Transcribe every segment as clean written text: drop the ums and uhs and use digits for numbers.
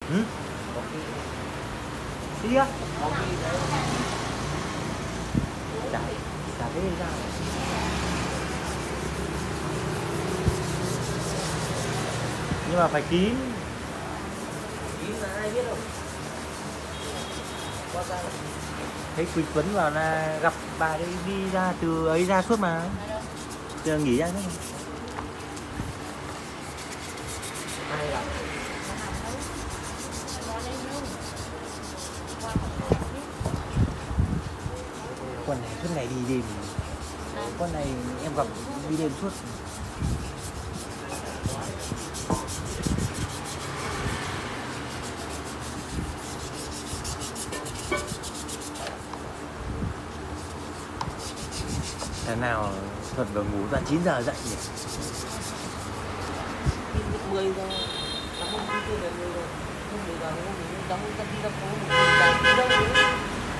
Ừ? Đi á? Chả thế sao? Nhưng mà phải ký. Ký là ai biết đâu. Thấy Quỳnh Tuấn vào là gặp bà đấy, đi ra từ ấy ra suốt mà. Từ nghỉ ra thế mà. Ai gặp? Con này suốt ngày đi đêm. Con này em gặp đi đêm suốt. Thế nào Thuật vào ngủ ra 9 giờ dậy nhỉ? 10 giờ. Đóng không đi là 10 giờ. Không 10 giờ không nghỉ, đóng không đi đâu có một giờ đi đâu nữa.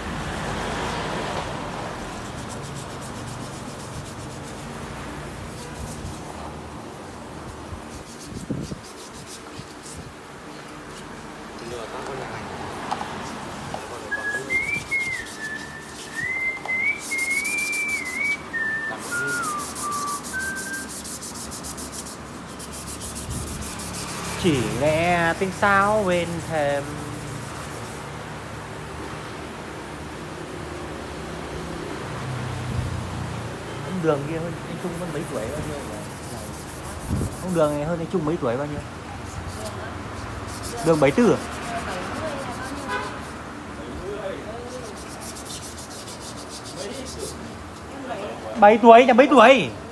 Chỉ nghe tiếng sáo bên thềm. Ông Đường kia hơn anh Trung hơn mấy tuổi bao nhiêu rồi? Ông Đường này hơn anh Trung mấy tuổi bao nhiêu? Đường 74 à? 7 tuổi, nhà mấy tuổi?